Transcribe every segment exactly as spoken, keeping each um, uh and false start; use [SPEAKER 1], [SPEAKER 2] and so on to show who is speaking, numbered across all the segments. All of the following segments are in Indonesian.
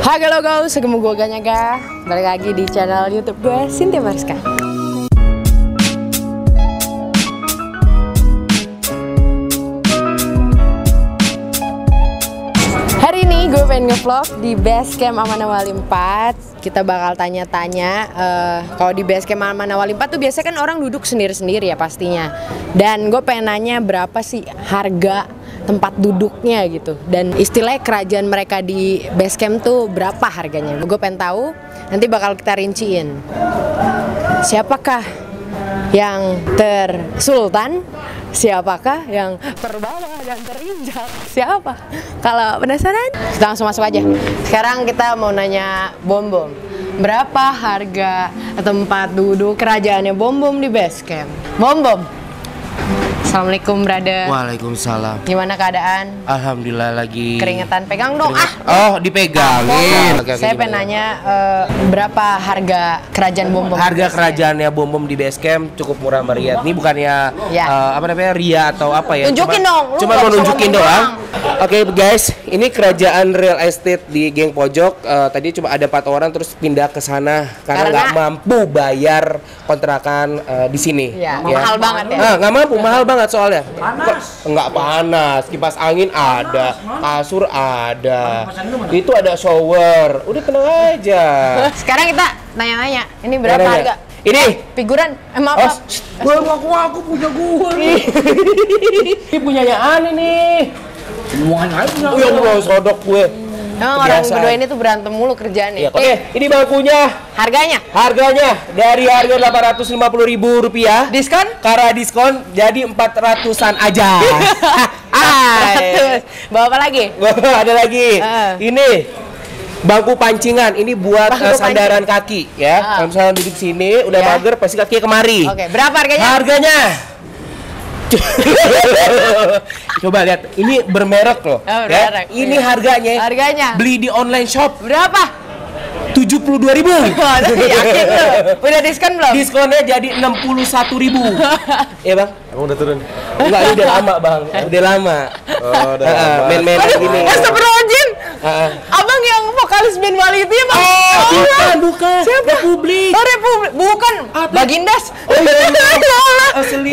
[SPEAKER 1] Hai halo guys, segemu gue Ganyaga. Balik lagi di channel YouTube gue, Cynthia Mariska. Hari ini gue pengen ngevlog di Basecamp Amanah Wali empat. Kita bakal tanya-tanya uh, kalau di Basecamp Amanah Wali empat tuh biasanya kan orang duduk sendiri-sendiri ya pastinya. Dan gue pengen nanya berapa sih harga tempat duduknya gitu, dan istilahnya kerajaan mereka di Basecamp tuh berapa harganya. Gue pengen tahu, nanti bakal kita rinciin siapakah yang tersultan, siapakah yang terbawah dan terinjak, siapa. Kalau penasaran, kita langsung masuk aja. Sekarang kita mau nanya Bom Bom, berapa harga tempat duduk kerajaannya Bom Bom di Basecamp? Bom Bom, assalamualaikum brother.
[SPEAKER 2] Waalaikumsalam.
[SPEAKER 1] Gimana keadaan?
[SPEAKER 2] Alhamdulillah lagi.
[SPEAKER 1] Keringetan, pegang dong.
[SPEAKER 2] Keringet.
[SPEAKER 1] Ah.
[SPEAKER 2] Oh, dipegangin.
[SPEAKER 1] Oh, saya pengen nanya uh, berapa harga kerajaan Bom Bom?
[SPEAKER 2] Harga kerajaannya Bom Bom di Basecamp cukup murah meriah. Ini bukannya
[SPEAKER 1] ya.
[SPEAKER 2] uh, apa namanya ria atau apa ya?
[SPEAKER 1] Tunjukin
[SPEAKER 2] cuma,
[SPEAKER 1] dong.
[SPEAKER 2] Cuma mau nunjukin doang. Oke okay, guys, ini kerajaan real estate di geng pojok. Uh, tadi cuma ada empat orang terus pindah ke sana karena nggak mampu bayar kontrakan uh, di sini.
[SPEAKER 1] Ya,
[SPEAKER 2] ya.
[SPEAKER 1] Mahal banget ya.
[SPEAKER 2] Nah, nggak mampu, mahal banget soalnya. Panas. Nggak panas, kipas angin ada, kasur ada, itu ada shower. Udah tenang aja.
[SPEAKER 1] Sekarang kita nanya-nanya, ini berapa
[SPEAKER 2] Nanya.
[SPEAKER 1] harga?
[SPEAKER 2] Ini
[SPEAKER 1] figuran, eh maaf,
[SPEAKER 2] oh,
[SPEAKER 1] maaf.
[SPEAKER 2] Gue ngaku aku punya gue nih. Ini punyanya Ani nih. Semuanya aja. Oh ya gue sodok gue.
[SPEAKER 1] Emang orang berdua ini tuh berantem mulu kerjaannya.
[SPEAKER 2] Iya, oke, okay. Ini bangkunya.
[SPEAKER 1] Harganya?
[SPEAKER 2] Harganya dari harga delapan ratus lima puluh ribu rupiah.
[SPEAKER 1] Diskon?
[SPEAKER 2] Karena diskon jadi empat ratusan aja.
[SPEAKER 1] Terus, bawa apa lagi?
[SPEAKER 2] Ada lagi.
[SPEAKER 1] Uh.
[SPEAKER 2] Ini bangku pancingan. Ini buat uh, sandaran pancing. Kaki ya. Uh. Kalau misalnya duduk sini udah yeah. mager pasti kakinya kemari.
[SPEAKER 1] Oke, okay. Berapa harganya?
[SPEAKER 2] Harganya coba lihat, ini bermerek loh. Oh, ya. Ini iya. harganya.
[SPEAKER 1] Harganya.
[SPEAKER 2] Beli di online shop.
[SPEAKER 1] Berapa?
[SPEAKER 2] tujuh puluh dua ribu.
[SPEAKER 1] Yakin lu? Udah diskon belum?
[SPEAKER 2] Diskonnya jadi enam puluh satu ribu. Iya bang?
[SPEAKER 3] Kamu udah turun?
[SPEAKER 2] Enggak, ini udah lama bang. Udah lama.
[SPEAKER 3] Oh, udah lama.
[SPEAKER 2] Main-main gini.
[SPEAKER 1] Astagfirullahaladzim. Abang yang vokalis band Wali itu ya bang?
[SPEAKER 2] Oh, bukan, bukan. Siapa? Republik.
[SPEAKER 1] Oh, Republik. Bukan. Bagindas.
[SPEAKER 2] Oh iya. Asli.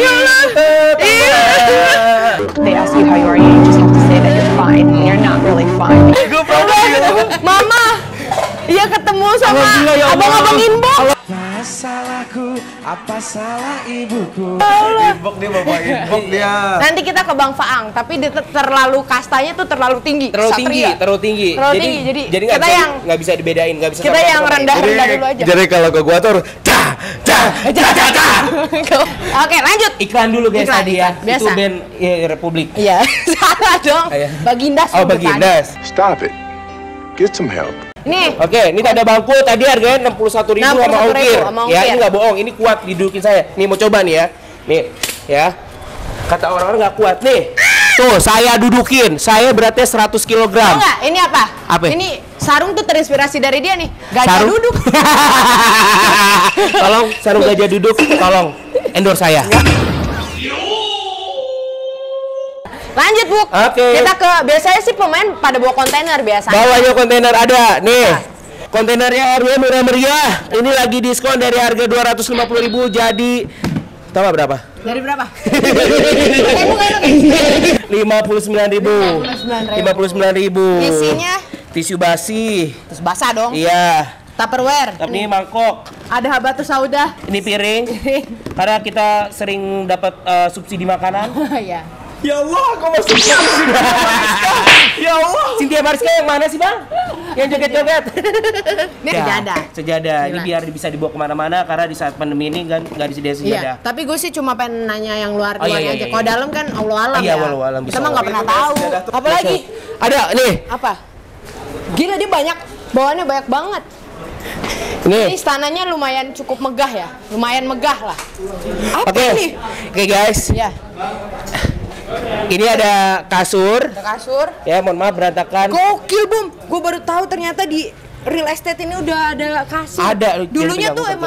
[SPEAKER 4] They ask you how you are, you just have to say that you're fine. And you're not really fine.
[SPEAKER 1] Mama, iya ketemu sama
[SPEAKER 2] ya
[SPEAKER 1] abang-abang inbox.
[SPEAKER 3] Apa salahku? Apa salah ibuku? Inbox dia bapak inbox dia.
[SPEAKER 1] Nanti kita ke Bang Faang, tapi dia terlalu kastanya tuh terlalu tinggi.
[SPEAKER 2] Terlalu
[SPEAKER 1] Satria.
[SPEAKER 2] tinggi, terlalu tinggi.
[SPEAKER 1] Terlalu
[SPEAKER 2] jadi,
[SPEAKER 1] tinggi. Jadi,
[SPEAKER 2] jadi
[SPEAKER 1] kita
[SPEAKER 2] bisa,
[SPEAKER 1] yang
[SPEAKER 2] nggak bisa dibedain, nggak bisa.
[SPEAKER 1] Kita yang rendah-rendah dulu aja.
[SPEAKER 3] Jadi kalau ke gua tuh dah, dah, dah, dah, dah.
[SPEAKER 1] Oke, lanjut.
[SPEAKER 2] Iklan dulu guys
[SPEAKER 1] Iklan,
[SPEAKER 2] tadi ya.
[SPEAKER 1] biasa.
[SPEAKER 2] Itu band ya, Republik.
[SPEAKER 1] Iya, salah dong. Bagindas.
[SPEAKER 2] Oh, Bagindas.
[SPEAKER 5] Stop it. Get some help.
[SPEAKER 1] Nih.
[SPEAKER 2] Oke, ini ada bangku tadi harganya enam puluh satu ribu sama ongkir. Ya, ini nggak bohong, ini kuat didudukin saya. Nih mau coba nih ya. Nih, ya. Kata orang-orang nggak kuat nih. Tuh, saya dudukin. Saya beratnya seratus kilogram.
[SPEAKER 1] Oh enggak, ini apa?
[SPEAKER 2] Apa?
[SPEAKER 1] Ini sarung tuh terinspirasi dari dia nih. Gajah
[SPEAKER 2] Sarung?
[SPEAKER 1] duduk.
[SPEAKER 2] Tolong sarung gajah duduk, tolong endorse saya.
[SPEAKER 1] Lanjut, Bu.
[SPEAKER 2] Oke. Okay.
[SPEAKER 1] Kita ke biasanya sih pemain pada bawa kontainer biasanya.
[SPEAKER 2] Bawahnya kontainer ada. Nih. Kontainernya harganya murah meriah. Ini lagi diskon dari harga dua ratus lima puluh ribu jadi tahu berapa?
[SPEAKER 1] Dari berapa?
[SPEAKER 2] lima puluh sembilan ribu. lima puluh sembilan ribu.
[SPEAKER 1] Isinya
[SPEAKER 2] tisu basi.
[SPEAKER 1] terus basah dong.
[SPEAKER 2] Iya.
[SPEAKER 1] Tupperware.
[SPEAKER 2] Tapi ini mangkok.
[SPEAKER 1] Ada habatus sauda.
[SPEAKER 2] Ini piring. Karena kita sering dapat uh, subsidi makanan.
[SPEAKER 1] Iya.
[SPEAKER 3] Ya Allah, kok masuk subsidi Mariska? Ya Allah.
[SPEAKER 2] Cynthia Mariska yang mana sih bang? Yang joget-joget?
[SPEAKER 1] Ini sejadah.
[SPEAKER 2] Sejadah. Ini biar bisa dibawa kemana-mana karena di saat pandemi ini kan nggak disediain sejadah.
[SPEAKER 1] Iya. Tapi gue sih cuma pengen nanya yang luar
[SPEAKER 2] Oh,
[SPEAKER 1] luarnya
[SPEAKER 2] iya, iya,
[SPEAKER 1] aja.
[SPEAKER 2] iya.
[SPEAKER 1] Kalau dalam kan Allah alam
[SPEAKER 2] Iya,
[SPEAKER 1] ya.
[SPEAKER 2] walau alam bisa.
[SPEAKER 1] Kita mah nggak pernah tahu. Apalagi?
[SPEAKER 2] Ada nih.
[SPEAKER 1] Apa? Gila dia banyak. Bawaannya banyak banget.
[SPEAKER 2] Nih.
[SPEAKER 1] Ini istananya lumayan cukup megah ya. Lumayan megah lah. Apa
[SPEAKER 2] Oke.
[SPEAKER 1] ini?
[SPEAKER 2] Oke guys.
[SPEAKER 1] Ya.
[SPEAKER 2] Ini ada kasur.
[SPEAKER 1] Ada kasur.
[SPEAKER 2] Ya, mohon maaf berantakan.
[SPEAKER 1] Gokil, Bum. Gue baru tahu ternyata di real estate ini udah ada kasur.
[SPEAKER 2] Ada.
[SPEAKER 1] Dulunya
[SPEAKER 2] Jadi
[SPEAKER 1] tuh
[SPEAKER 2] pegang,
[SPEAKER 1] emang
[SPEAKER 2] pegang.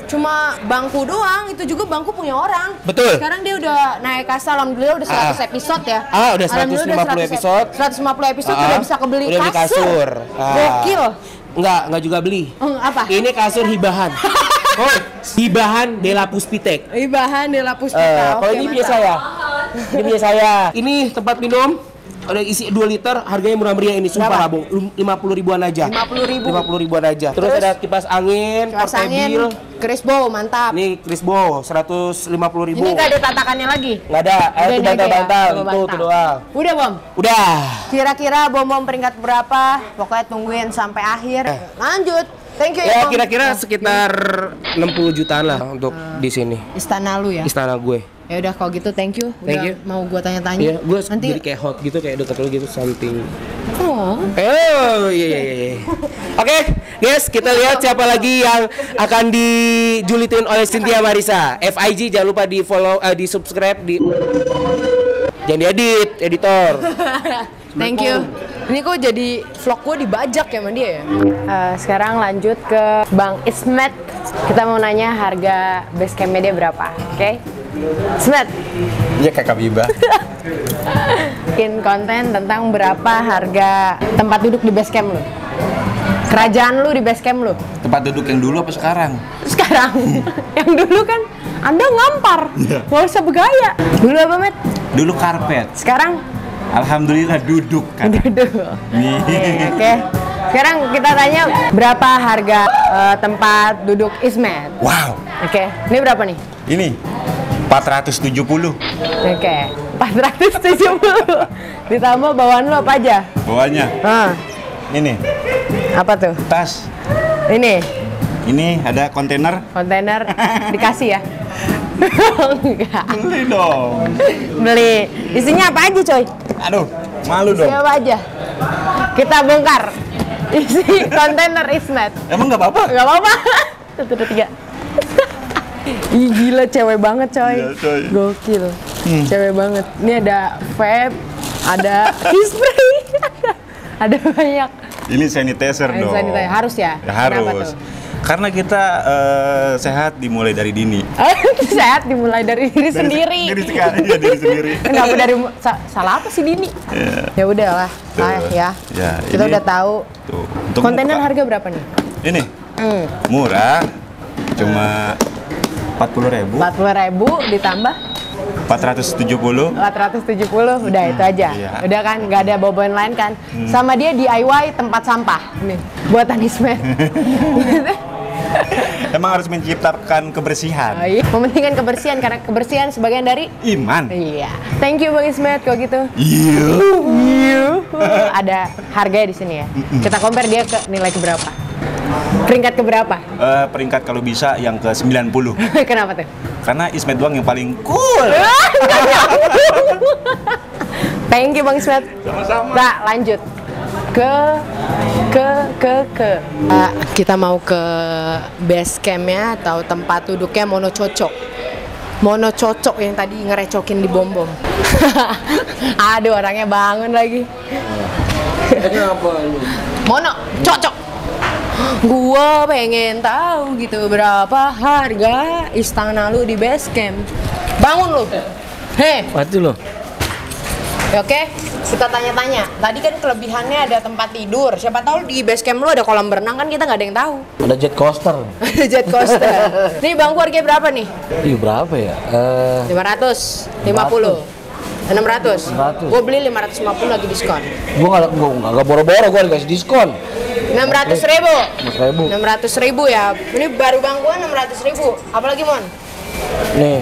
[SPEAKER 1] cuma bangku doang, itu juga bangku punya orang.
[SPEAKER 2] Betul.
[SPEAKER 1] Sekarang dia udah naik kasta, alhamdulillah udah seratus
[SPEAKER 2] Ah.
[SPEAKER 1] episode ya.
[SPEAKER 2] Ah, udah seratus lima puluh episode.
[SPEAKER 1] seratus lima puluh episode
[SPEAKER 2] Ah,
[SPEAKER 1] udah bisa kebeli
[SPEAKER 2] udah beli
[SPEAKER 1] kasur.
[SPEAKER 2] kasur. Ah.
[SPEAKER 1] Gokil.
[SPEAKER 2] Enggak, enggak juga beli.
[SPEAKER 1] Oh, apa?
[SPEAKER 2] Ini kasur hibahan. Oh, hibahan Della Puspitek.
[SPEAKER 1] Ibahan Della
[SPEAKER 2] Eh,
[SPEAKER 1] Puspita.
[SPEAKER 2] kalau ini punya saya. Ini punya saya. Ini tempat minum. Ada isi dua liter, harganya murah meriah ini, sumpah
[SPEAKER 1] Berapa?
[SPEAKER 2] lah, Bung. lima puluh ribuan aja.
[SPEAKER 1] lima puluh ribu.
[SPEAKER 2] lima puluh ribuan aja. Terus,
[SPEAKER 1] Terus?
[SPEAKER 2] ada kipas angin,
[SPEAKER 1] Kipas angin,
[SPEAKER 2] portable.
[SPEAKER 1] Chris Bow, mantap.
[SPEAKER 2] Ini Chris Bow, seratus lima puluh ribu.
[SPEAKER 1] Ini nggak ada tatakannya lagi.
[SPEAKER 2] Nggak ada, eh,
[SPEAKER 1] Udah
[SPEAKER 2] itu
[SPEAKER 1] ini aja ya,
[SPEAKER 2] bantal-bantal,
[SPEAKER 1] coba
[SPEAKER 2] itu,
[SPEAKER 1] bantal.
[SPEAKER 2] itu doang.
[SPEAKER 1] Udah, Bom.
[SPEAKER 2] Udah.
[SPEAKER 1] Kira-kira Bom-Bom peringkat berapa? Pokoknya tungguin sampai akhir. Lanjut. Thank you
[SPEAKER 2] Ya
[SPEAKER 1] Bom.
[SPEAKER 2] kira-kira sekitar enam puluh jutaan lah untuk di sini.
[SPEAKER 1] Istana lu ya.
[SPEAKER 2] Istana gue.
[SPEAKER 1] Ya udah kalau gitu thank you. Udah
[SPEAKER 2] Thank you.
[SPEAKER 1] mau gua tanya-tanya.
[SPEAKER 2] Iya, gue
[SPEAKER 1] nanti
[SPEAKER 2] jadi kayak hot gitu, kayak deket lu gitu, something.
[SPEAKER 1] Oh.
[SPEAKER 2] Oh iya iya iya. Oke, guys, kita lihat siapa lagi yang akan dijulitin oleh Cynthia Marissa. F I G jangan lupa di follow, uh, di subscribe, di jangan diedit, editor.
[SPEAKER 1] Thank you. Ini kok jadi vlog gue dibajak ya sama dia ya? Eh, sekarang lanjut ke Bang Ismet. Kita mau nanya harga base camp-nya dia berapa, oke? Ismet,
[SPEAKER 3] Iya kakak Biba.
[SPEAKER 1] bikin konten tentang berapa harga tempat duduk di base camp lu? Kerajaan lu di base camp lu?
[SPEAKER 3] Tempat duduk yang dulu apa sekarang?
[SPEAKER 1] Sekarang, yang dulu kan Anda ngampar, nggak usah bergaya. Dulu apa, Met?
[SPEAKER 3] Dulu karpet.
[SPEAKER 1] Sekarang
[SPEAKER 3] Alhamdulillah duduk kan.
[SPEAKER 1] duduk.
[SPEAKER 3] Nih.
[SPEAKER 1] Oke, oke. Sekarang kita tanya berapa harga eh, tempat duduk Ismet?
[SPEAKER 3] Wow.
[SPEAKER 1] Oke, ini berapa nih?
[SPEAKER 3] Ini empat ratus tujuh puluh.
[SPEAKER 1] Oke, empat ratus tujuh puluh. Ditambah bawaan lu apa aja?
[SPEAKER 3] Bawahnya
[SPEAKER 1] Ah,
[SPEAKER 3] ini
[SPEAKER 1] apa tuh?
[SPEAKER 3] tas.
[SPEAKER 1] Ini
[SPEAKER 3] Ini ada kontainer.
[SPEAKER 1] kontainer dikasih ya? Enggak.
[SPEAKER 3] Beli dong.
[SPEAKER 1] Beli. Isinya apa aja, coy?
[SPEAKER 3] Aduh, malu dong.
[SPEAKER 1] Siapa aja? Kita bongkar. Isi kontainer Ismet.
[SPEAKER 3] Emang nggak apa-apa?
[SPEAKER 1] Gak apa-apa. Satu, dua, tiga. Ih, gila cewek banget coy.
[SPEAKER 3] Iya, coy.
[SPEAKER 1] Gokil. Cewek banget. Ini ada vape, ada spray, ada banyak.
[SPEAKER 3] Ini sanitizer
[SPEAKER 1] Hand
[SPEAKER 3] dong.
[SPEAKER 1] sanitizer. Harus ya?
[SPEAKER 3] Ya,
[SPEAKER 1] Kenapa
[SPEAKER 3] harus.
[SPEAKER 1] tuh?
[SPEAKER 3] Karena kita eh, sehat dimulai dari dini.
[SPEAKER 1] Sehat dimulai dari diri sendiri.
[SPEAKER 3] Diri sekali, ya diri sendiri.
[SPEAKER 1] Kenapa dari sa- salah apa sih Dini? Ya udahlah,
[SPEAKER 3] Tuh.
[SPEAKER 1] ah, ya.
[SPEAKER 3] Ya,
[SPEAKER 1] Kita
[SPEAKER 3] ini-
[SPEAKER 1] udah tahu.
[SPEAKER 3] Tuh, untuk
[SPEAKER 1] Kontainer
[SPEAKER 3] buka.
[SPEAKER 1] harga berapa nih?
[SPEAKER 3] Ini
[SPEAKER 1] Hmm.
[SPEAKER 3] murah, cuma empat puluh ribu,
[SPEAKER 1] empat puluh ribu ditambah
[SPEAKER 3] empat ratus tujuh puluh.
[SPEAKER 1] empat ratus tujuh puluh, udah itu aja.
[SPEAKER 3] Iya.
[SPEAKER 1] Udah kan, nggak ada boboan lain kan. Sama dia D I Y tempat sampah. Nih, buatan Ismet.
[SPEAKER 3] Emang harus menciptakan kebersihan.
[SPEAKER 1] Oh, iya. Mementingkan kebersihan karena kebersihan sebagian dari
[SPEAKER 3] Iman.
[SPEAKER 1] iya. Thank you Bang Ismet kalau gitu.
[SPEAKER 3] Iya.
[SPEAKER 1] Iya. Ada harganya di sini ya. Kita compare dia ke nilai keberapa? Peringkat keberapa?
[SPEAKER 3] Eh, peringkat kalau bisa yang ke sembilan puluh.
[SPEAKER 1] Kenapa tuh?
[SPEAKER 3] Karena Ismet doang yang paling cool.
[SPEAKER 1] Thank you Bang Ismet.
[SPEAKER 3] Sama-sama.
[SPEAKER 1] Nah, lanjut ke ke ke ke Ah, kita mau ke base campnya atau tempat duduknya Mono Cocok. Mono Cocok yang tadi ngerecokin di bom-bom. Aduh, orangnya bangun lagi. Mono Cocok. Gua pengen tahu gitu berapa harga istana lu di base camp. Bangun lu. Hei.
[SPEAKER 2] Mati lo.
[SPEAKER 1] Ya, oke, kita tanya-tanya. Tadi kan kelebihannya ada tempat tidur. Siapa tahu di base camp lu ada kolam berenang kan kita nggak ada yang tahu.
[SPEAKER 2] Ada jet coaster.
[SPEAKER 1] Ada jet coaster. Nih bangku harganya berapa nih?
[SPEAKER 2] Ih berapa ya? Eh
[SPEAKER 1] lima ratus lima puluh. enam ratus.
[SPEAKER 2] enam ratus.
[SPEAKER 1] Gue beli lima ratus lima puluh lagi diskon.
[SPEAKER 2] gua nggak gua nggak nggak boro-boro, gua dikasih diskon.
[SPEAKER 1] enam ratus ribu.
[SPEAKER 2] Mas ribu.
[SPEAKER 1] enam ratus ribu ya. Ini baru bangkuan enam ratus ribu. Apalagi Mon?
[SPEAKER 2] Nih.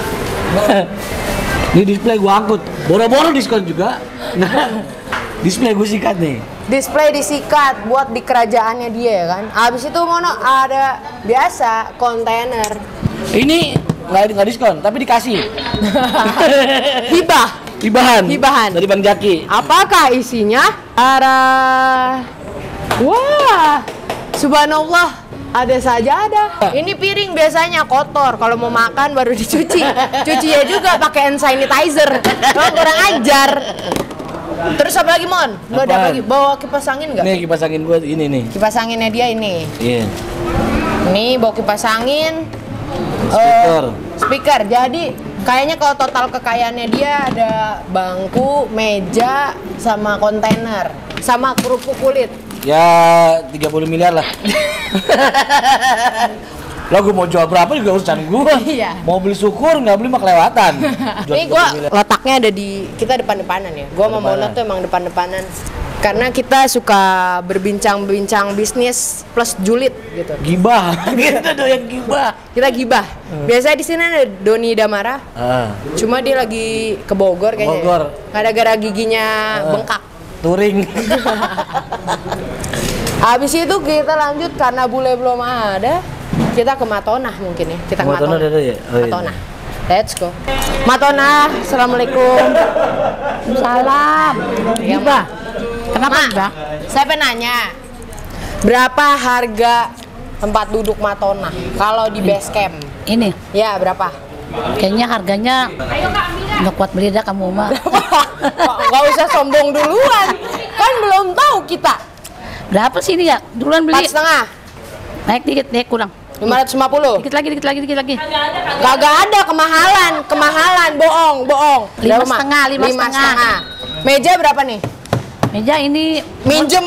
[SPEAKER 2] Ini display gua angkut. Boro-boro diskon juga. Display gua sikat nih.
[SPEAKER 1] Display disikat buat di kerajaannya dia ya kan. Abis itu Mono ada biasa kontainer.
[SPEAKER 2] Ini nggak nggak diskon, tapi dikasih.
[SPEAKER 1] Hibah.
[SPEAKER 2] Hibahan.
[SPEAKER 1] Hibahan.
[SPEAKER 2] Dari Bang Jaki.
[SPEAKER 1] Apakah isinya? Arah. Wah, subhanallah. Ada saja ada. Ini piring biasanya kotor. Kalau mau makan baru dicuci. Cucinya juga pakai hand sanitizer. Lo kurang ajar. Terus apa lagi Mon? Lo ada apa
[SPEAKER 2] Apaan?
[SPEAKER 1] lagi? Bawa kipas angin nggak?
[SPEAKER 2] Nih kipas angin gua ini nih.
[SPEAKER 1] Kipas anginnya dia ini.
[SPEAKER 2] Iya.
[SPEAKER 1] Ini bawa kipas angin,
[SPEAKER 6] Speaker.
[SPEAKER 1] eh, speaker. Jadi kayaknya kalau total kekayaannya dia ada bangku, meja, sama kontainer, sama kerupuk kulit.
[SPEAKER 6] Ya tiga puluh miliar lah. Lah gue mau jual berapa juga urusan gue.
[SPEAKER 1] Iya.
[SPEAKER 6] Mau beli syukur nggak beli mah kelewatan. Jual
[SPEAKER 1] Ini
[SPEAKER 6] tiga
[SPEAKER 1] gua
[SPEAKER 6] puluh miliar.
[SPEAKER 1] letaknya ada di kita depan-depanan ya. Gua sama Mona
[SPEAKER 6] Depan-depanan.
[SPEAKER 1] tuh emang depan-depanan. Karena kita suka berbincang-bincang bisnis plus julid gitu.
[SPEAKER 6] Gibah. Kita doyan gibah.
[SPEAKER 1] Kita gibah. Biasanya di sini ada Doni Damara.
[SPEAKER 6] Ah,
[SPEAKER 1] Cuma dia lagi ke Bogor kayaknya.
[SPEAKER 6] Bogor.
[SPEAKER 1] Gara-gara giginya bengkak.
[SPEAKER 6] touring.
[SPEAKER 1] Habis itu kita lanjut karena bule belum ada. Kita ke Matonah mungkin ya. Kita ke
[SPEAKER 6] Matonah
[SPEAKER 1] Matonah.
[SPEAKER 6] ada ya? Oh, iya.
[SPEAKER 1] Matonah. Let's go. Matonah, assalamualaikum.
[SPEAKER 7] Salam.
[SPEAKER 1] Gibah.
[SPEAKER 7] Kenapa
[SPEAKER 1] Ma,
[SPEAKER 7] Gibah?
[SPEAKER 1] saya pengen nanya, berapa harga tempat duduk Matonah kalau di base camp?
[SPEAKER 7] Ini
[SPEAKER 1] Ya, berapa?
[SPEAKER 7] kayaknya harganya nggak kuat beli dah kamu mah.
[SPEAKER 1] Nggak usah sombong duluan, kan belum tahu kita.
[SPEAKER 7] Berapa sih ini ya? Duluan
[SPEAKER 1] Empat
[SPEAKER 7] beli.
[SPEAKER 1] setengah,
[SPEAKER 7] Naik dikit, naik kurang.
[SPEAKER 1] lima ratus lima puluh.
[SPEAKER 7] Dikit lagi, dikit lagi, dikit lagi.
[SPEAKER 1] Kagak ada kemahalan, kemahalan, bohong, bohong.
[SPEAKER 7] Lima
[SPEAKER 1] Berapa, Ma?
[SPEAKER 7] setengah, lima setengah.
[SPEAKER 1] Meja berapa nih?
[SPEAKER 7] Meja ini
[SPEAKER 1] Minjem.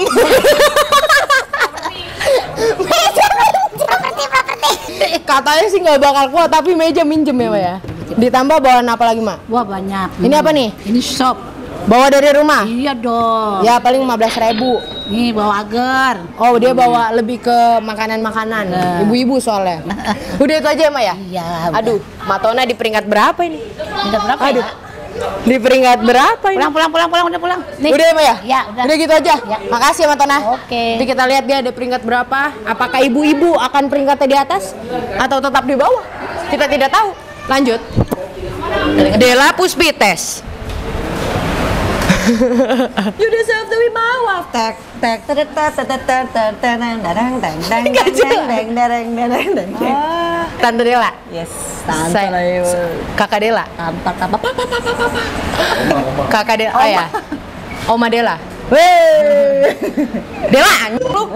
[SPEAKER 1] Katanya sih nggak bakal kuat, tapi meja minjem ya, Pak ya. Ditambah bawaan apa lagi, Mak?
[SPEAKER 7] wah banyak.
[SPEAKER 1] Ini apa nih?
[SPEAKER 7] Ini shop.
[SPEAKER 1] Bawa dari rumah?
[SPEAKER 7] Iya dong.
[SPEAKER 1] Ya paling lima belas ribu.
[SPEAKER 7] Nih bawa agar.
[SPEAKER 1] Oh dia bawa lebih ke makanan-makanan.
[SPEAKER 7] Nah.
[SPEAKER 1] Ibu-ibu soalnya. Udah itu aja ya, Mak ya?
[SPEAKER 7] Iya. udah.
[SPEAKER 1] Aduh, Matona di peringkat berapa ini?
[SPEAKER 7] Udah berapa
[SPEAKER 1] Aduh.
[SPEAKER 7] ya?
[SPEAKER 1] Di peringkat berapa ini?
[SPEAKER 7] Pulang, pulang, pulang, pulang, udah pulang. Nih.
[SPEAKER 1] Udah ya, Mak ya?
[SPEAKER 7] Ya, udah.
[SPEAKER 1] Udah gitu aja.
[SPEAKER 7] Ya.
[SPEAKER 1] Makasih ya, Matona.
[SPEAKER 7] Oke.
[SPEAKER 1] Nanti kita lihat dia ada peringkat berapa. Apakah ibu-ibu akan peringkatnya di atas atau tetap di bawah? Kita tidak tahu. Lanjut. Dela Puspites.
[SPEAKER 8] You deserve to be my wife. Tek tek tek tek tek tek tek tek dang dang dang dang
[SPEAKER 1] Nggak jelas.
[SPEAKER 8] dang dang dang dang dang. Ah,
[SPEAKER 1] Tante Dela.
[SPEAKER 8] yes,
[SPEAKER 1] Saya-
[SPEAKER 8] tante Layu.
[SPEAKER 1] Kakak Dela.
[SPEAKER 8] Tante apa apa apa apa apa.
[SPEAKER 1] Kakak Dela. Oh ya. Oma Dela. Weh. Dela anjing lu.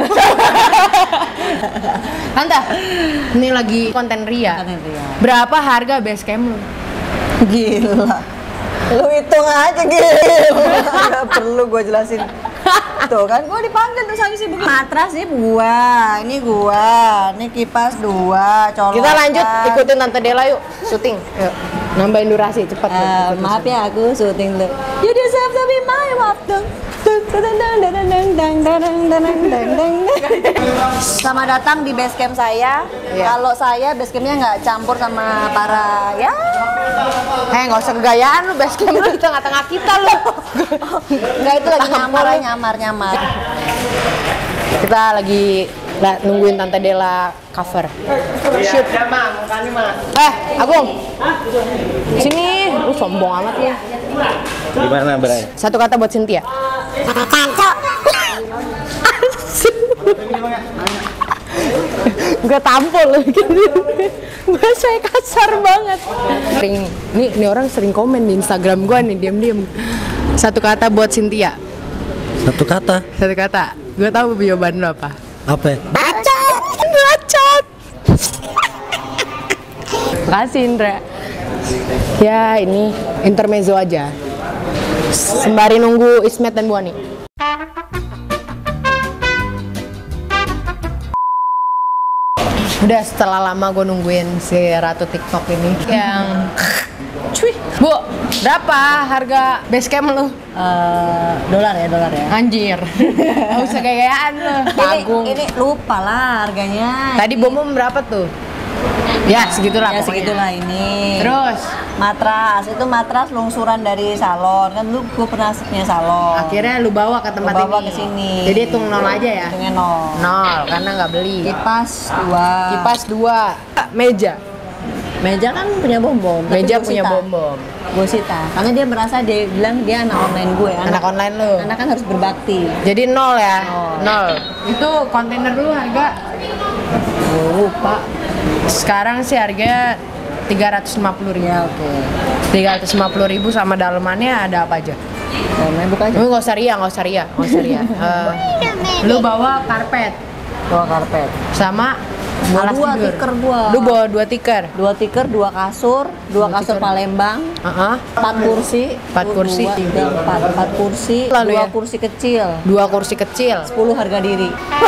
[SPEAKER 1] Tante, ini lagi konten Ria.
[SPEAKER 8] Konten Ria.
[SPEAKER 1] Berapa harga base camp lu?
[SPEAKER 8] Gila. Lu hitung aja gila. Gak perlu gua jelasin. Tuh kan gua dipanggil terus habis begini. Matras nih gua, ini gua, ini kipas dua, colokan.
[SPEAKER 1] Kita lanjut ikutin Tante Dela yuk, syuting. Yuk. Nambahin durasi cepat.
[SPEAKER 8] Eh,
[SPEAKER 1] yuk.
[SPEAKER 8] maaf ya aku syuting dulu. You deserve to be my wife. Dang, dang, dang, dang, dang, dang, dang, dang, dang, dang, dang. Selamat datang di base camp saya.
[SPEAKER 1] Iya.
[SPEAKER 8] Kalau saya base campnya nggak campur sama para ya.
[SPEAKER 1] Eh nggak usah kegayaan lu, base camp lu di tengah-tengah kita lu.
[SPEAKER 8] Nggak itu lagi nyamar,
[SPEAKER 1] Campur.
[SPEAKER 8] nyamar, nyamar.
[SPEAKER 1] Kita lagi la- nungguin Tante Dela cover. Shoot. Eh, Agung. Sini, lu sombong amat ya.
[SPEAKER 6] Gimana, Bray?
[SPEAKER 1] Satu kata buat Cynthia. Gak tampol lagi. Bahasanya kasar banget. Sering, nih, nih orang sering komen di Instagram gua nih, diam-diam. Satu kata buat Cynthia.
[SPEAKER 6] Satu kata.
[SPEAKER 1] Satu kata. Gua tahu jawaban lu apa.
[SPEAKER 6] Apa?
[SPEAKER 1] Bacot. Bacot. Makasih Indra. Ya ini intermezzo aja. Sembari nunggu Ismet dan Bu Ani. Udah setelah lama gue nungguin si Ratu TikTok ini yang cuy. Bu, berapa harga base camp lu?
[SPEAKER 8] Eh, dolar ya, dolar ya.
[SPEAKER 1] Anjir. Gak usah gaya-gayaan lu. Agung.
[SPEAKER 8] Ini, ini lupa lah harganya.
[SPEAKER 1] Tadi bom bom berapa tuh? Ya segitulah
[SPEAKER 8] Ya
[SPEAKER 1] pokoknya.
[SPEAKER 8] segitulah ini.
[SPEAKER 1] Terus
[SPEAKER 8] matras, itu matras lungsuran dari salon. Kan dulu gue pernah punya salon.
[SPEAKER 1] akhirnya lu bawa ke tempat
[SPEAKER 8] Gua bawa
[SPEAKER 1] ini.
[SPEAKER 8] ke sini.
[SPEAKER 1] Jadi hitung nol aja ya.
[SPEAKER 8] Hitungnya nol.
[SPEAKER 1] Nol karena nggak beli.
[SPEAKER 8] Kipas dua.
[SPEAKER 1] Kipas dua. Meja.
[SPEAKER 8] Meja kan punya bom bom.
[SPEAKER 1] Meja punya bom bom.
[SPEAKER 8] Gue sita. Karena dia merasa dia bilang dia anak online gue.
[SPEAKER 1] Anak online lu.
[SPEAKER 8] Anak kan harus berbakti.
[SPEAKER 1] Jadi nol ya.
[SPEAKER 8] Nol.
[SPEAKER 1] Nol. Itu kontainer dulu harga.
[SPEAKER 8] Oh, lupa.
[SPEAKER 1] Sekarang sih harganya tiga ratus lima puluh ribu.
[SPEAKER 8] Ya oke.
[SPEAKER 1] tiga ratus lima puluh ribu sama dalemannya ada apa aja?
[SPEAKER 8] Online buka aja.
[SPEAKER 1] Lu nggak usah ria, nggak usah ria, nggak usah ria. Eh, lu bawa karpet
[SPEAKER 8] Bawa karpet.
[SPEAKER 1] sama
[SPEAKER 8] Bawa
[SPEAKER 1] Alas
[SPEAKER 8] dua
[SPEAKER 1] tidur.
[SPEAKER 8] tikar gua.
[SPEAKER 1] Lu bawa dua tikar.
[SPEAKER 8] Dua tikar, dua kasur, dua,
[SPEAKER 1] Dua
[SPEAKER 8] kasur
[SPEAKER 1] tikar.
[SPEAKER 8] Palembang,
[SPEAKER 1] Heeh.
[SPEAKER 8] empat kursi,
[SPEAKER 1] Empat
[SPEAKER 8] Dua,
[SPEAKER 1] kursi.
[SPEAKER 8] dua, tiga, empat, empat kursi,
[SPEAKER 1] Lalu
[SPEAKER 8] dua
[SPEAKER 1] ya?
[SPEAKER 8] kursi kecil,
[SPEAKER 1] Dua kursi kecil.
[SPEAKER 8] sepuluh harga diri.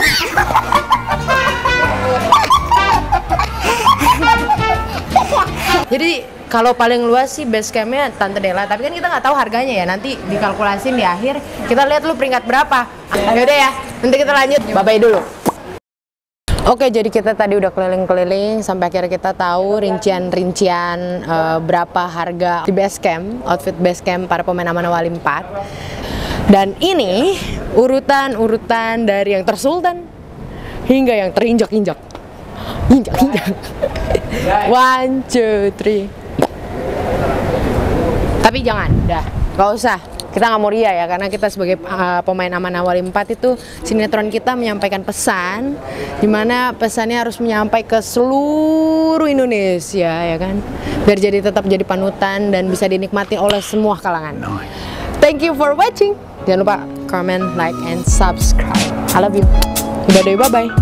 [SPEAKER 1] Jadi kalau paling luas sih base campnya Tante Della, tapi kan kita nggak tahu harganya ya. Nanti dikalkulasin di akhir. Kita lihat lu peringkat berapa. Yaudah ya, nanti kita lanjut. Bye-bye dulu. Oke, jadi kita tadi udah keliling-keliling sampai akhirnya kita tahu rincian-rincian uh, berapa harga di base camp, outfit base camp para pemain Amanah Wali empat. Dan ini urutan-urutan dari yang tersultan hingga yang terinjak-injak. Injak-injak. One, two, three. Tapi jangan, dah, gak usah. Kita nggak mau ria ya, karena kita sebagai uh, pemain Amanah Wali empat itu sinetron kita menyampaikan pesan, dimana pesannya harus menyampai ke seluruh Indonesia ya kan, biar jadi tetap jadi panutan dan bisa dinikmati oleh semua kalangan. Thank you for watching. Jangan lupa comment, like, and subscribe. I love you. Dadah, bye bye.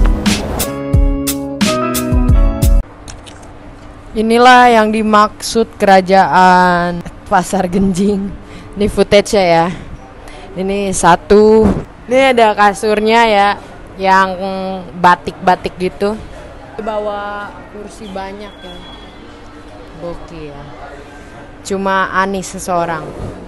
[SPEAKER 1] Inilah yang dimaksud kerajaan Pasar Genjing. Ini footage-nya ya. Ini satu. Ini ada kasurnya ya, yang batik-batik gitu. Bawa kursi banyak ya. Gokil ya. Cuma Anis seseorang.